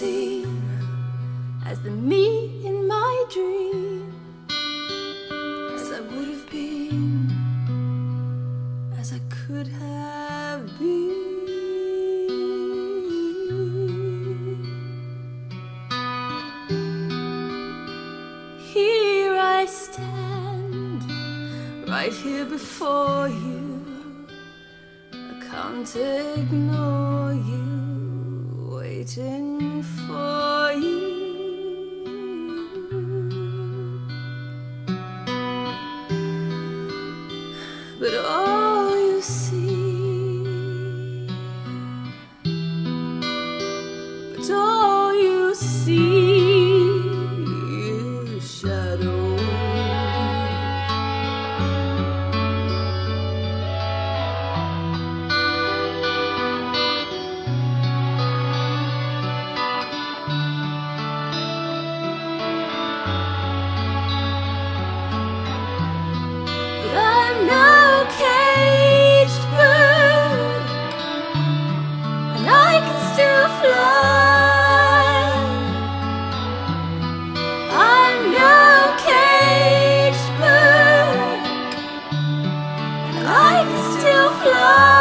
seen as the me in my dream, as I would have been, as I could have been. Here I stand, right here before you. I can't ignore you, waiting for you. But all you see, but all you see is shadow. I'm no caged bird, and I can still fly. I'm no caged bird, and I can still fly.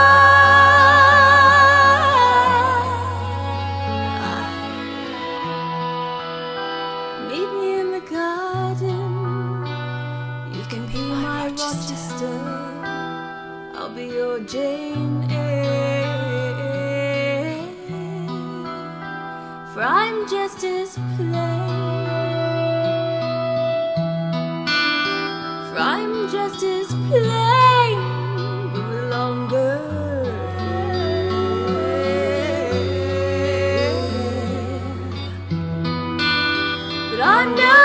Meet me in the garden. You can be my Rochester, I'll be your Jane Eyre. For I'm just as plain, for I'm just as plain, but with longer hair. But I'm no